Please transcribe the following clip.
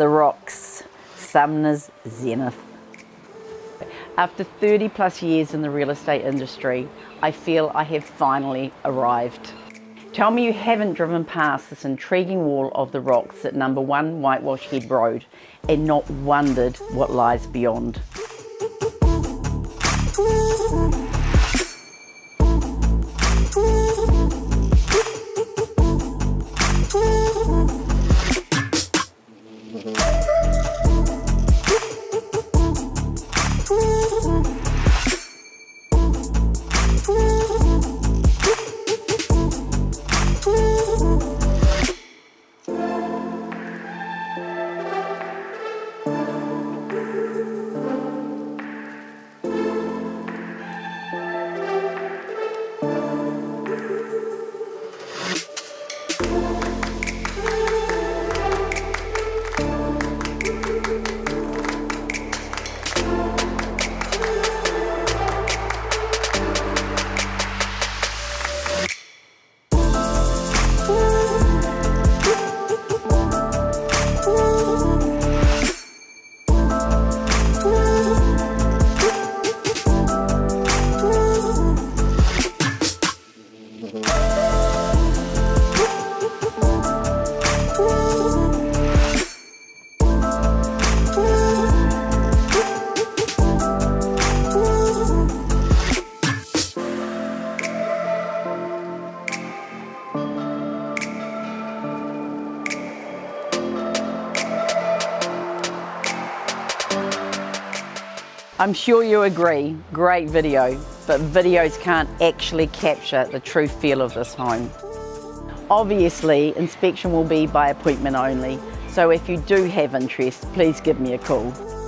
the rocks, Sumner's Zenith. After 30 plus years in the real estate industry, I feel I have finally arrived. Tell me you haven't driven past this intriguing wall of the rocks at number 1 Whitewash Head Road and not wondered what lies beyond. I'm sure you agree, great video, but videos can't actually capture the true feel of this home. Obviously, inspection will be by appointment only, so if you do have interest, please give me a call.